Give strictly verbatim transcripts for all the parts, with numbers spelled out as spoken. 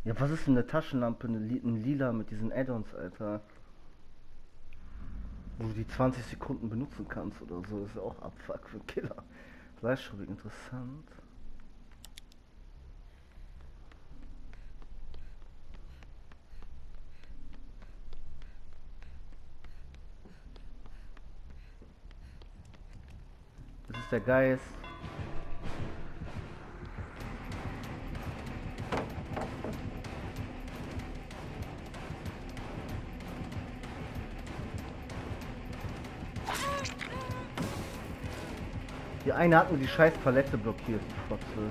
Ja, was ist denn eine Taschenlampe, eine Li ein Lila mit diesen Add-ons, Alter? Wo du die zwanzig Sekunden benutzen kannst oder so, ist ja auch Abfuck für Killer. Fleischschuppig, interessant. Das ist der Geist. Die eine hat mir die scheiß Palette blockiert, die Fotze.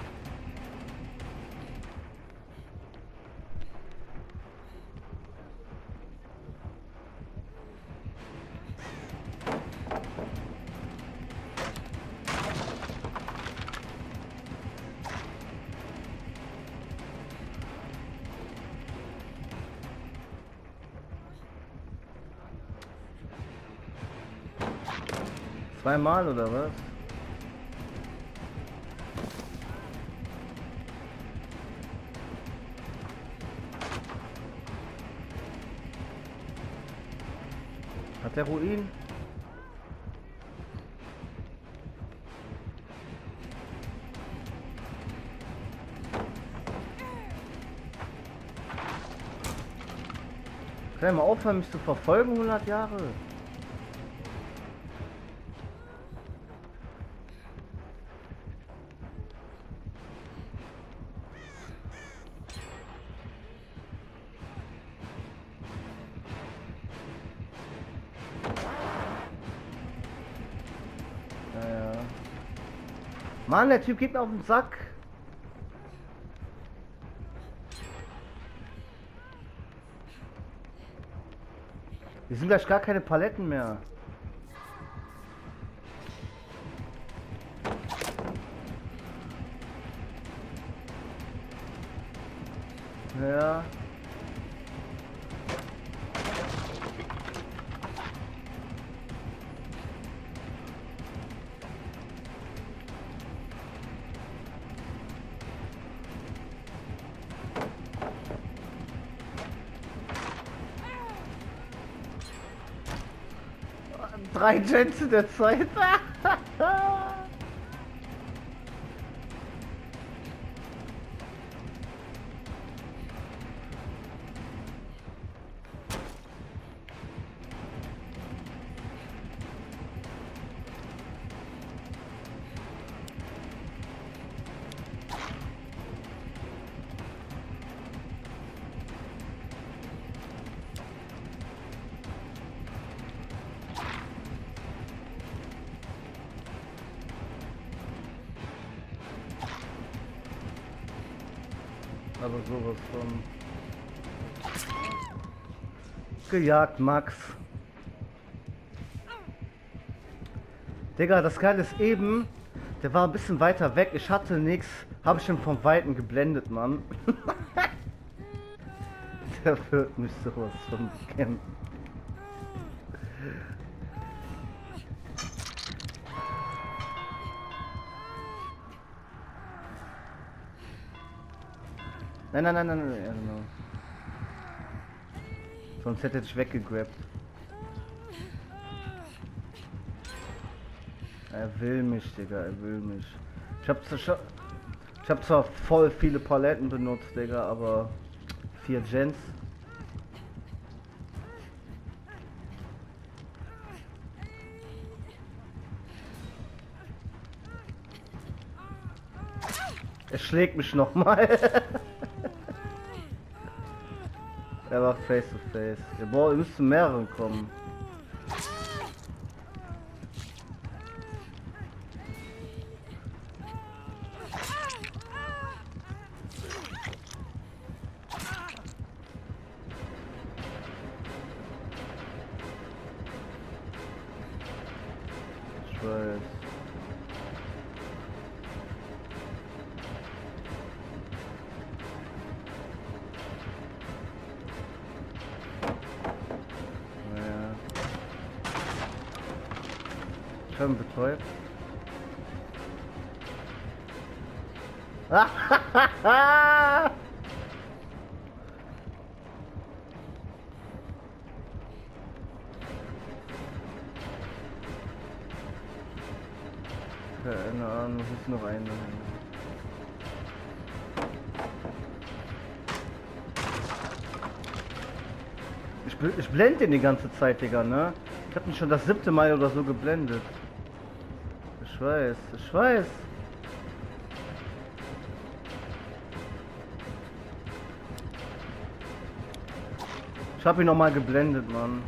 Zweimal oder was? Hat der Ruin? Kann er mal aufhören, mich zu verfolgen, hundert Jahre? Naja. Mann, der Typ geht mir auf den Sack. Wir sind gleich gar keine Paletten mehr. Ja. Drei Gens in der Zeit. Aber sowas von gejagt, Max. Digga, das Geile ist eben, der war ein bisschen weiter weg, ich hatte nichts, habe ich schon vom Weiten geblendet, Mann. Der wird mich sowas von kennen. Nein, nein, nein, nein, nein, ja, genau. Sonst hätte ich weggegrabt. Er will mich, Digga, er will mich. Ich hab, ich hab zwar voll viele Paletten benutzt, Digga, aber vier Gens. Er schlägt mich nochmal. Er war face to face. Ja, boah, ihr müsst zu mehreren kommen. Ich weiß. Schon betäubt. Keine Ahnung, es ist noch eine. Ich, bl- ich blende den die ganze Zeit, Digga, ne? Ich hab ihn schon das siebte Mal oder so geblendet. Ich weiß, ich weiß. Ich hab ihn noch mal geblendet, Mann.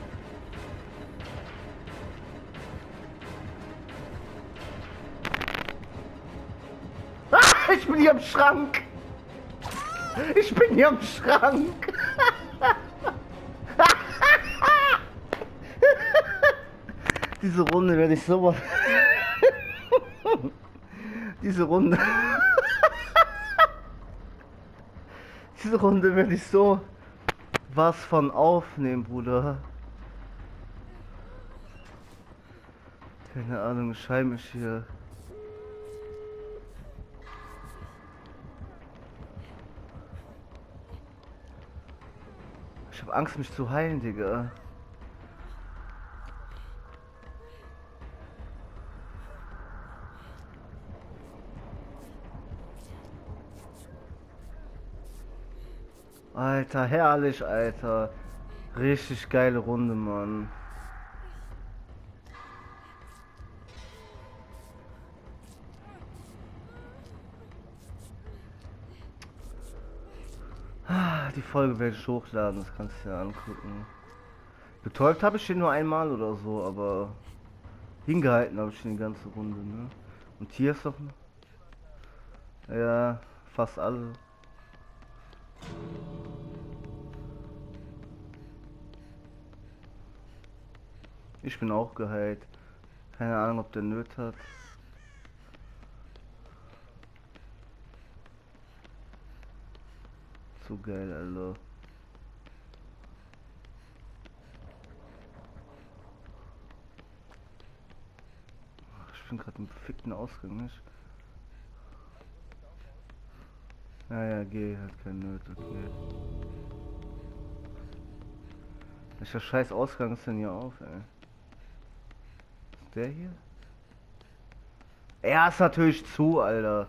Ah, ich bin hier im Schrank. Ich bin hier im Schrank. Diese Runde werde ich sowas. Diese Runde. Diese Runde werde ich so was von aufnehmen, Bruder. Keine Ahnung, ich scheine mich hier. Ich habe Angst, mich zu heilen, Digga. Alter, herrlich, Alter. Richtig geile Runde, Mann. Ah, die Folge werde ich hochladen, das kannst du dir angucken. Betäubt habe ich den nur einmal oder so, aber hingehalten habe ich den die ganze Runde, ne? Und hier ist doch... Ja, fast alle. Ich bin auch geheilt. Keine Ahnung, ob der Nöt hat. So geil, Alter. Ach, ich bin gerade im fickten Ausgang, nicht? Ja, ja, geh, hat kein Nöt, okay. Welcher scheiß Ausgang ist denn hier auf, ey? Ist der hier? Er ist natürlich zu, Alter.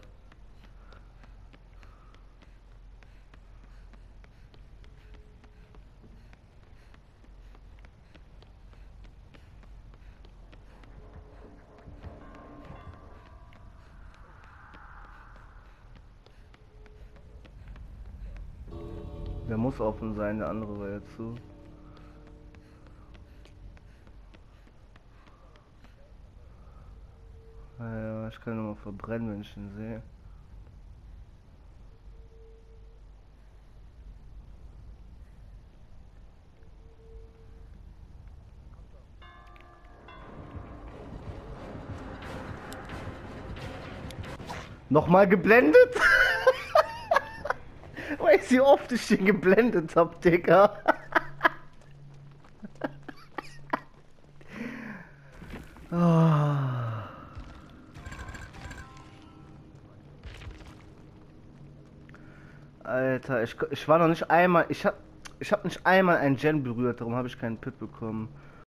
Der muss offen sein, der andere war ja zu. Naja, ich kann ihn mal verbrennen, wenn ich ihn sehe. Nochmal geblendet? Weißt du, wie oft ich den geblendet hab, Digga? Oh. Alter, ich, ich war noch nicht einmal, ich hab, ich hab nicht einmal einen Gen berührt, darum habe ich keinen Pip bekommen.